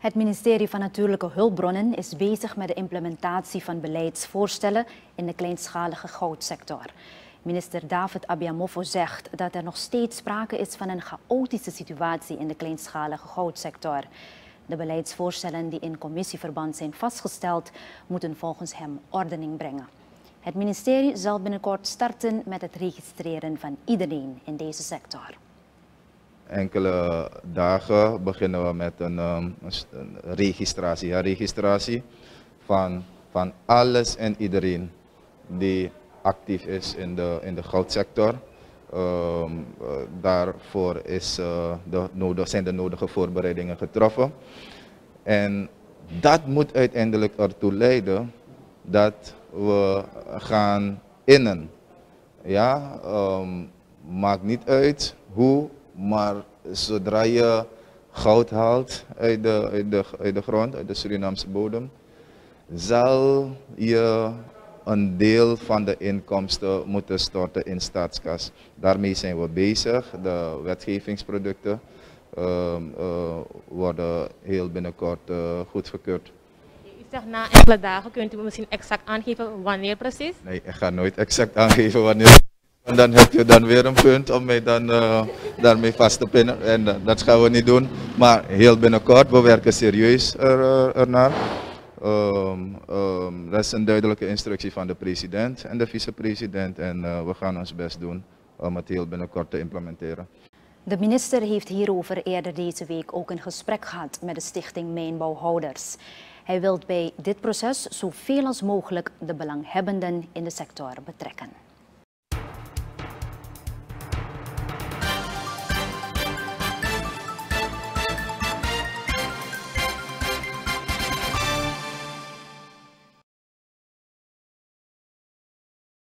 Het ministerie van Natuurlijke Hulpbronnen is bezig met de implementatie van beleidsvoorstellen in de kleinschalige goudsector. Minister David Abiamofo zegt dat er nog steeds sprake is van een chaotische situatie in de kleinschalige goudsector. De beleidsvoorstellen die in commissieverband zijn vastgesteld, moeten volgens hem ordening brengen. Het ministerie zal binnenkort starten met het registreren van iedereen in deze sector. Enkele dagen beginnen we met een registratie. Ja, registratie van alles en iedereen die actief is in de goudsector. Daarvoor zijn de nodige voorbereidingen getroffen. En dat moet uiteindelijk ertoe leiden dat we gaan innen. Ja, maakt niet uit hoe, maar zodra je goud haalt uit de grond, uit de Surinaamse bodem, zal je een deel van de inkomsten moeten storten in staatskas. Daarmee zijn we bezig. De wetgevingsproducten worden heel binnenkort goedgekeurd. U zegt na enkele dagen, kunt u misschien exact aangeven wanneer precies? Nee, ik ga nooit exact aangeven wanneer. En dan heb je dan weer een punt om mij dan daarmee vast te pinnen. En dat gaan we niet doen. Maar heel binnenkort, we werken serieus ernaar. Dat is een duidelijke instructie van de president en de vicepresident. En we gaan ons best doen om het heel binnenkort te implementeren. De minister heeft hierover eerder deze week ook een gesprek gehad met de stichting Mijnbouwhouders. Hij wil bij dit proces zoveel als mogelijk de belanghebbenden in de sector betrekken.